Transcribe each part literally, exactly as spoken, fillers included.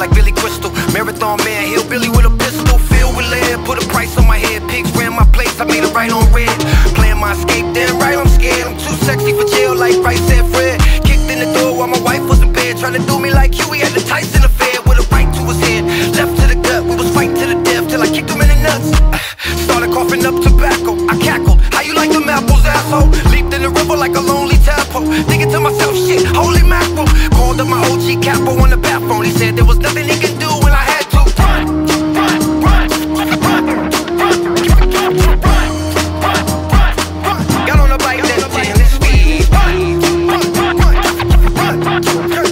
like Billy Crystal. Marathon man, hillbilly with a pistol, filled with lead. Put a price on my head, pigs ran my place, I made it right on red. Playing my escape, then right I'm scared. I'm too sexy for jail, like Rice said Fred. Kicked in the door while my wife was in bed, trying to do me like Huey at the Tyson affair. With a right to his head, left to the gut, we was fighting to the death till I kicked him in the nuts. Started coughing up tobacco, I cackled, how you like them apples, asshole? Leaped in the river like a lonely tadpole, thinking to myself, shit, holy mackerel. Called up my O G capo on the bat phone, he said there was nothing he could do when I had to run, run, run, run, run, run, run. Got on the bike then ten to speed. Run, run, run, run, run, run,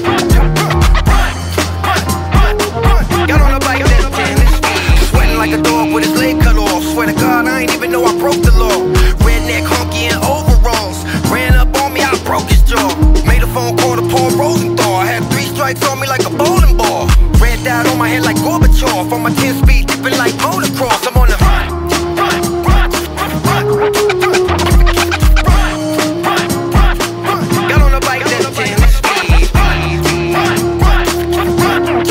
run. Got on the bike then ten to speed. Sweating like a dog with his leg cut off. Swear to God, I ain't even know I broke the law. Redneck honky in overalls, ran up on me, I broke his jaw. Made a phone call to Paul Rosenthal. I had three strikes on me like a bowling ball. Red dot on my head like Gorbachev. On my ten speed, dipping like motocross. I'm on the run, run, run, run, run, run, run, run, run. Got on the bike then ten to speed. Run, run, run, run, run,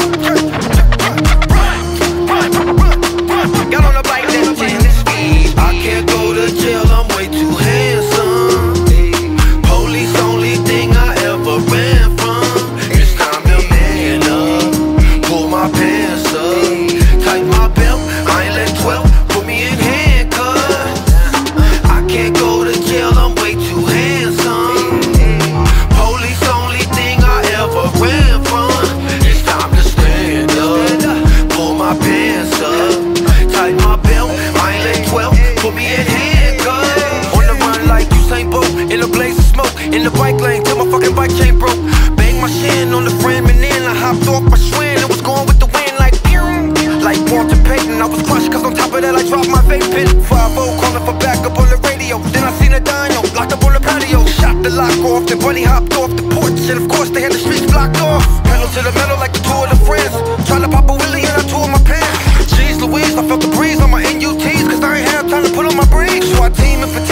run, run, run. Got on the bike then ten to speed. I can't go to jail, I'm way too handsome. Police only thing I ever ran from. It's time to man up, pull my pants up, tighten my belt, I ain't let twelve put me in handcuffs. I can't go to jail, I'm way too handsome. Police only thing I ever ran from. It's time to stand up, pull my pants up, tighten my belt, I ain't let twelve put me in handcuffs. On the run like Usain Bolt, in a blaze of smoke, in the bike lane till my fucking bike chain broke. Bang my shin on the frame and then I hopped off my Schwinn. It was going with the wind like like Walter Payton. I was crushed cause on top of that I dropped my vape pen. five oh calling for backup on the radio. Then I seen a dino locked up on the patio. Shot the lock off, then bunny hopped off the porch. And of course they had the streets blocked off. Pedal to the metal like the Tour de France. Trying to pop a wheelie and I tore my pants. Jeez Louise, I felt the breeze on my N U Ts cause I ain't have time to put on my briefs. So I team and